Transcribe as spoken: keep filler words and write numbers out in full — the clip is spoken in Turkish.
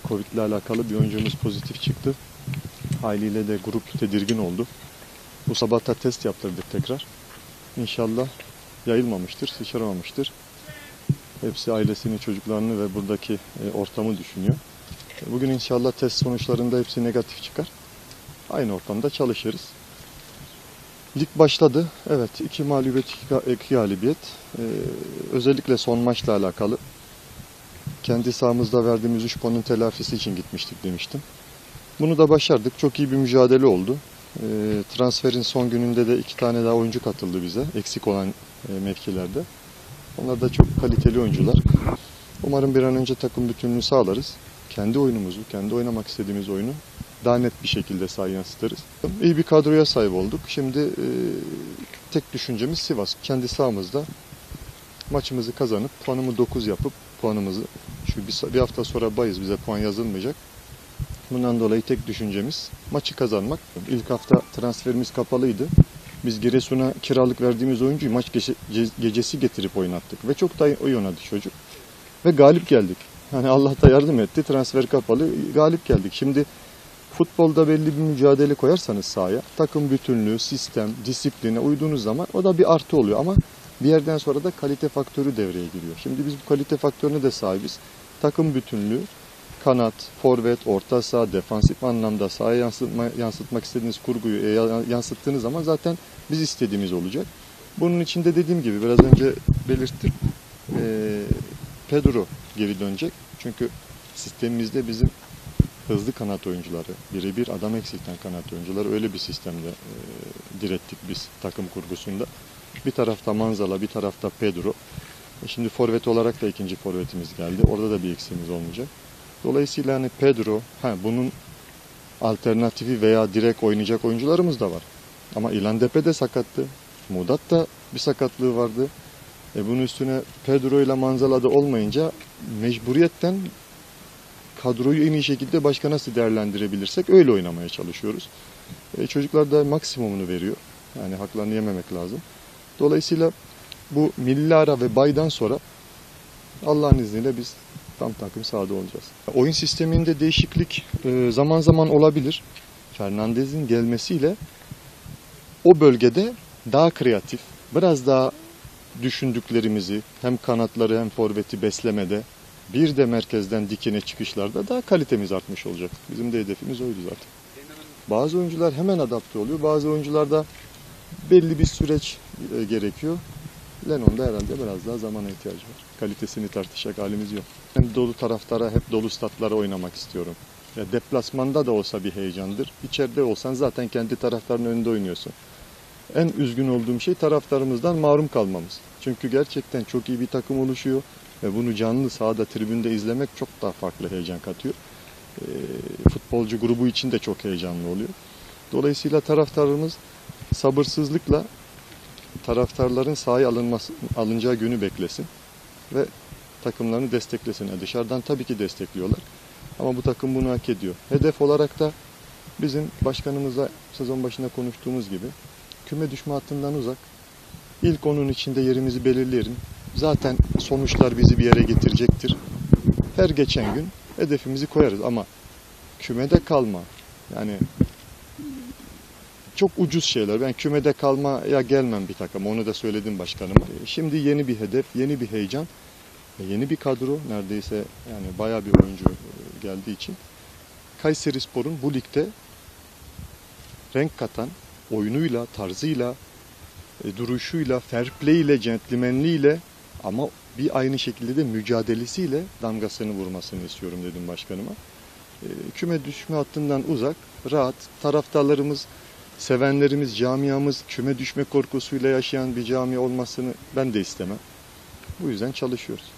Covid ile alakalı bir oyuncumuz pozitif çıktı. Haliyle de grup tedirgin oldu. Bu sabah da test yaptırdık tekrar. İnşallah yayılmamıştır, sıçramamıştır. Hepsi ailesini, çocuklarını ve buradaki ortamı düşünüyor. Bugün inşallah test sonuçlarında hepsi negatif çıkar. Aynı ortamda çalışırız. Lig başladı. Evet, iki mağlubiyet, iki galibiyet. Ee, özellikle son maçla alakalı. Kendi sahamızda verdiğimiz üç puanın telafisi için gitmiştik demiştim. Bunu da başardık. Çok iyi bir mücadele oldu. Ee, transferin son gününde de iki tane daha oyuncu katıldı bize. Eksik olan e, mevkilerde. Onlar da çok kaliteli oyuncular. Umarım bir an önce takım bütünlüğünü sağlarız. Kendi oyunumuzu, kendi oynamak istediğimiz oyunu daha net bir şekilde sahaya yansıtırız. İyi bir kadroya sahip olduk. Şimdi e, tek düşüncemiz Sivas. Kendi sahamızda maçımızı kazanıp puanımı dokuz yapıp puanımızı, çünkü bir, bir hafta sonra bayız, bize puan yazılmayacak. Bundan dolayı tek düşüncemiz maçı kazanmak. İlk hafta transferimiz kapalıydı. Biz Giresun'a kiralık verdiğimiz oyuncuyu maç gece, gecesi getirip oynattık. Ve çok da iyi oynadı çocuk. Ve galip geldik. Yani Allah da yardım etti. Transfer kapalı, galip geldik. Şimdi futbolda belli bir mücadele koyarsanız sahaya, takım bütünlüğü, sistem, disipline uyduğunuz zaman o da bir artı oluyor. Ama bir yerden sonra da kalite faktörü devreye giriyor. Şimdi biz bu kalite faktörüne de sahibiz. Takım bütünlüğü, kanat, forvet, orta saha, defansif anlamda sahaya yansıtma, yansıtmak istediğiniz kurguyu yansıttığınız zaman zaten biz istediğimiz olacak. Bunun için de dediğim gibi biraz önce belirttim. Ee, Pedro geri dönecek. Çünkü sistemimizde bizim hızlı kanat oyuncuları, birebir adam eksilten kanat oyuncuları, öyle bir sistemde e, direttik biz takım kurgusunda. Bir tarafta Manzala, bir tarafta Pedro. E şimdi forvet olarak da ikinci forvetimiz geldi. Orada da bir eksiğimiz olmayacak. Dolayısıyla hani Pedro, ha, bunun alternatifi veya direkt oynayacak oyuncularımız da var. Ama İlhan Depe de sakattı. Mudat da bir sakatlığı vardı. E bunun üstüne Pedro ile Manzala'da olmayınca mecburiyetten kadroyu en iyi şekilde başka nasıl değerlendirebilirsek öyle oynamaya çalışıyoruz. E çocuklar da maksimumunu veriyor. Yani haklarını yememek lazım. Dolayısıyla bu milli ara ve baydan sonra Allah'ın izniyle biz tam takım sahada olacağız. Oyun sisteminde değişiklik zaman zaman olabilir. Fernandez'in gelmesiyle o bölgede daha kreatif, biraz daha düşündüklerimizi hem kanatları hem forveti beslemede, bir de merkezden dikine çıkışlarda daha kalitemiz artmış olacak. Bizim de hedefimiz oydu zaten. Bazı oyuncular hemen adapte oluyor, bazı oyuncularda belli bir süreç gerekiyor. Lennon'da herhalde biraz daha zamana ihtiyacı var. Kalitesini tartışacak halimiz yok. Hem dolu taraftara, hep dolu statlara oynamak istiyorum. Ya deplasmanda da olsa bir heyecandır. İçeride olsan zaten kendi taraftarın önünde oynuyorsun. En üzgün olduğum şey taraftarımızdan mahrum kalmamız. Çünkü gerçekten çok iyi bir takım oluşuyor. Ve bunu canlı sahada, tribünde izlemek çok daha farklı heyecan katıyor. E, futbolcu grubu için de çok heyecanlı oluyor. Dolayısıyla taraftarımız sabırsızlıkla taraftarların sahaya alınması, alınacağı günü beklesin ve takımlarını desteklesin. Yani dışarıdan tabii ki destekliyorlar ama bu takım bunu hak ediyor. Hedef olarak da bizim başkanımızla sezon başında konuştuğumuz gibi küme düşme hattından uzak, ilk onun içinde yerimizi belirleyelim. Zaten sonuçlar bizi bir yere getirecektir. Her geçen gün hedefimizi koyarız ama kümede kalma, yani çok ucuz şeyler. Ben kümede kalmaya gelmem bir takım. Onu da söyledim başkanıma. Şimdi yeni bir hedef, yeni bir heyecan, yeni bir kadro. Neredeyse yani bayağı bir oyuncu geldiği için. Kayserispor'un bu ligde renk katan oyunuyla, tarzıyla, duruşuyla, fair play ile, centilmenliğiyle ama bir aynı şekilde de mücadelesiyle damgasını vurmasını istiyorum dedim başkanıma. Küme düşme hattından uzak, rahat, taraftarlarımız, sevenlerimiz, camiamız küme düşme korkusuyla yaşayan bir cami olmasını ben de istemem. Bu yüzden çalışıyoruz.